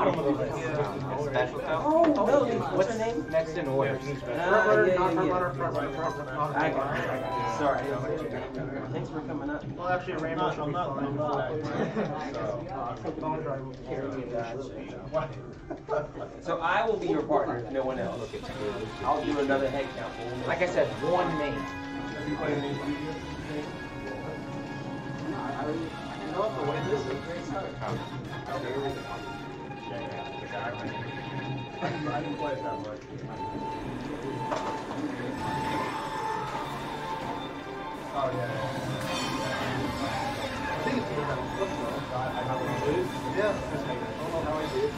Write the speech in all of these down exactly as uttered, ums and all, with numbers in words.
Special stuff? Oh, no, what's her name? Next in order. Ah, yeah, yeah, yeah. I got it. Sorry. Thanks for coming up. Well, actually, Rainbow should be fine. Bone drive will carry me that. So I will be your partner, if no one else. I'll do another head count. Like I said, one name. You know what, the way this is great start. I didn't play it that much. Oh, yeah. I think it's more than a flip though. I have a lose? Yeah. I don't know how I did.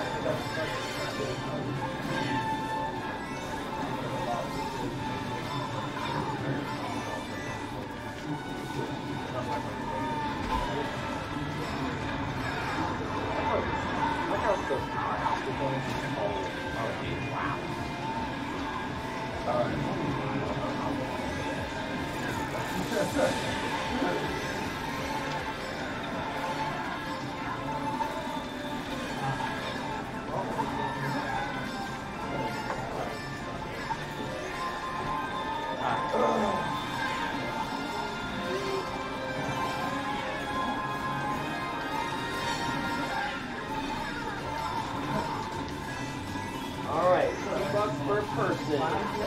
Look how it's so Alright, twenty bucks per person.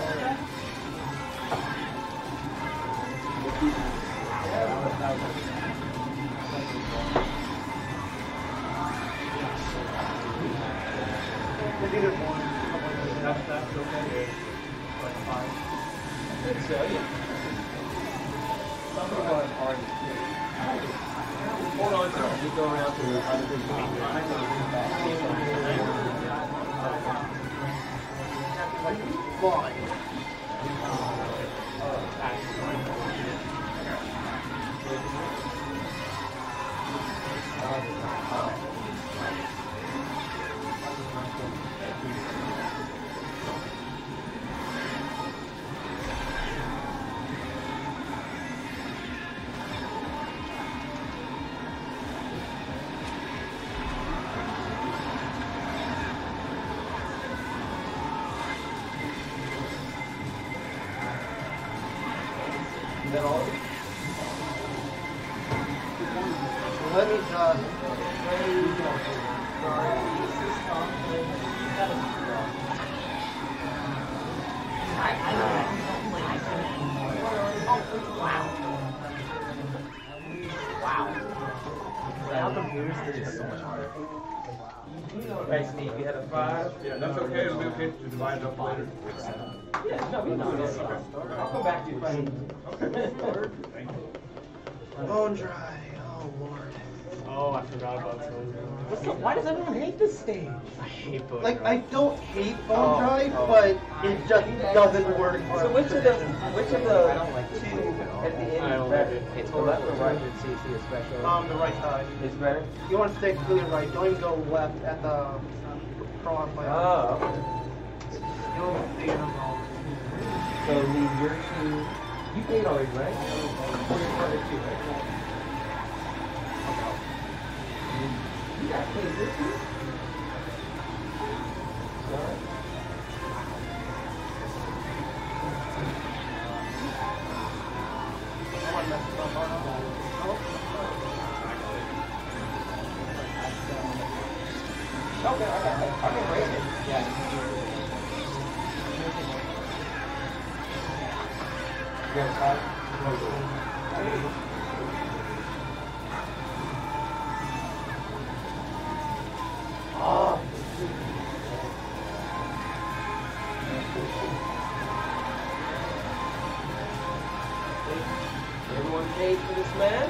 It's either one. That's, that's okay. Like five. I think so, yeah. Some people are party. Hold on to it. We go around to the other people. Like, fly. Is that all? Let me just. Wow. Now computers are just so much harder. Right, Steve, you had a five? Yeah, that's okay. It'll be okay to divide it up later. Yeah, no, we can do this. I'll come back to you if I need to. Okay. Thank you. Bone dry. Oh, Lord. Oh, I forgot about that. What's the, why does everyone hate this stage? I hate both. Like, I don't hate bone Oh, drive, oh. but it just doesn't work. So which of the which of the I don't like two two at the end I is don't better? like it. It's The left or right? C C especially. Um, the right side. It's better. You want to stay completely right. Don't even go left at the cross. Like, Oh, okay. you'll see it wrong. So leave your two. You paid already, right? For your partner too, right? You got paid this too? Sorry. I want to mess this up. Oh. Okay, I got I can break it. Yeah. You got a five? Oh. Everyone paid for this match?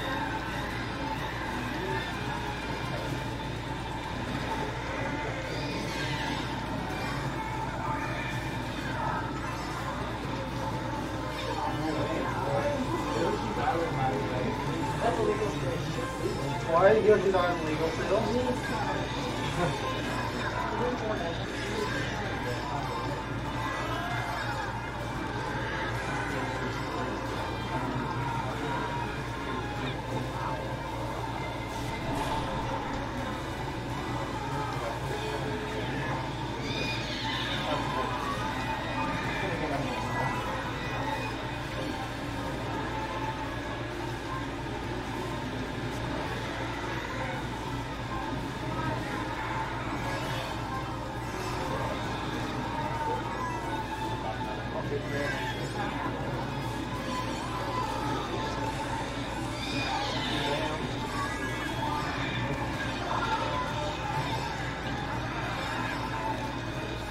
Why are you doing that illegal still?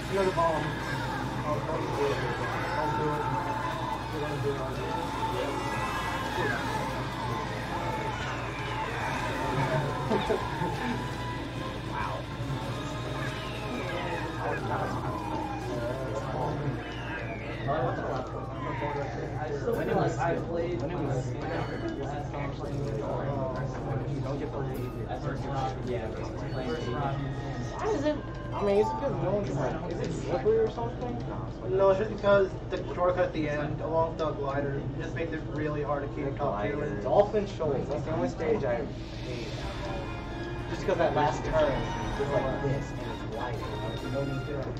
You got a bomb. Oh, don't do it. Don't do it. You're gonna do it on you. Wow. When it was, I played, when it was, don't get the yeah, Why is it? I mean, it's because no one's like, is it slippery or something? No, it's just because the shortcut at the end, along with the glider, just makes it really hard to keep top two. Dolphin Shoals, that's the only stage I hate. Just because that last turn is like this, and it's light, you know? You don't need to.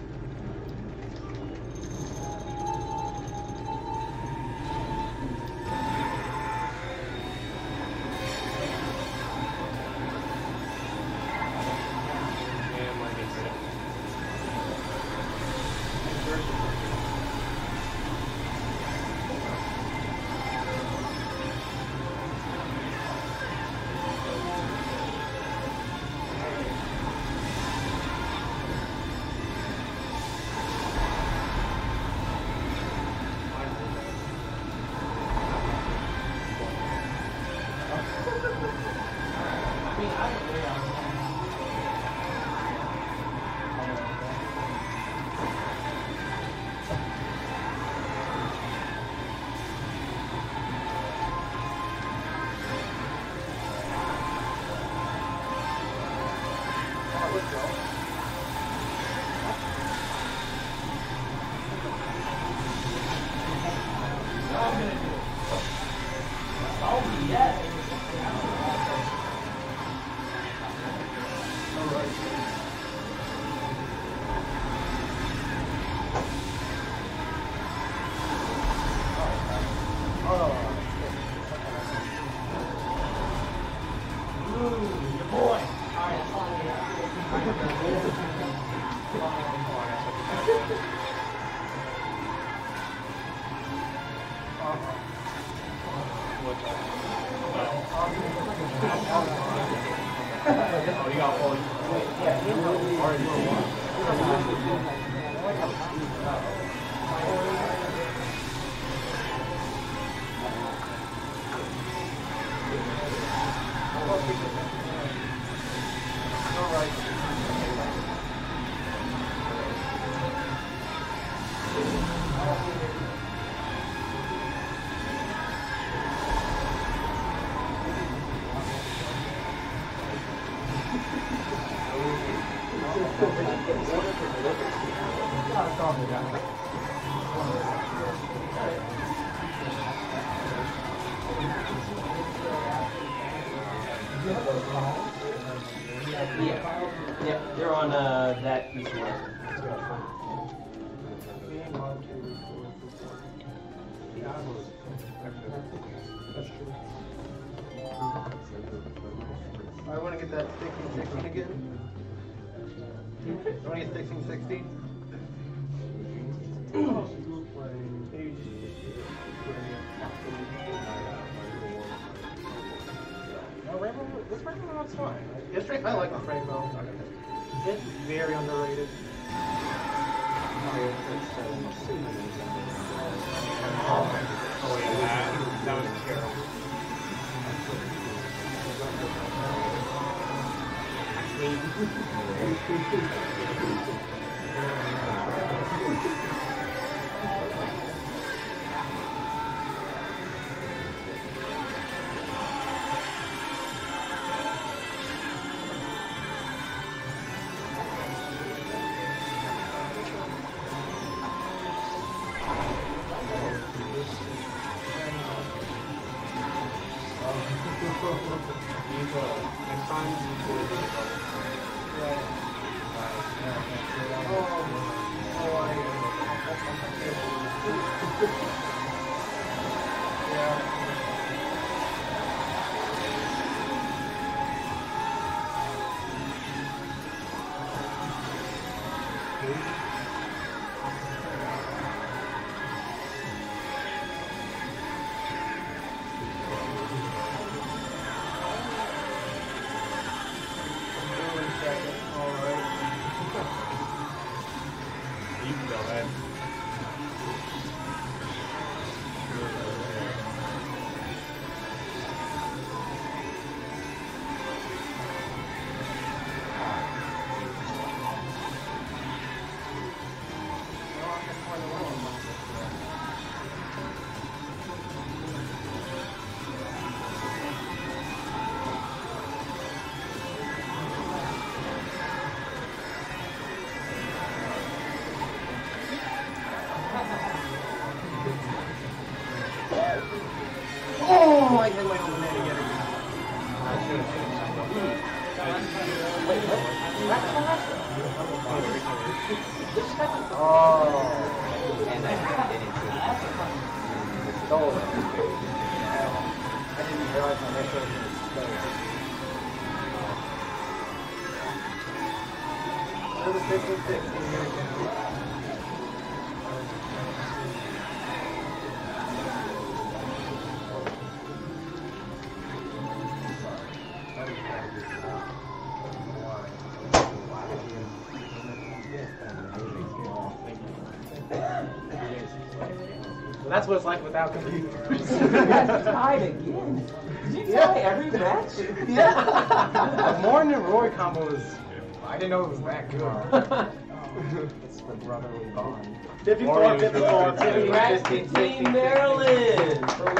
Yeah, yeah, they're on uh, that piece of work. I want to get that sixteen sixteen again. You want to get sixteen sixteen? No, Rainbow, this Rainbow Mode's fine. It's straight, I like this Rainbow. It's very underrated. Oh yeah, that, that was terrible. like having my own banana again. Wait, what? Oh. And I didn't see it. Stole it. I didn't realize my next one was stole. Another six and six. Here we go. Well, that's what it's like without computers. That's tied again. Did you tie every match? Yeah. More than Roy combo was. I didn't know it was that good. It's the brotherly bond. fifty-four, fifty-four, fifty, Congrats to fifty, Team Maryland for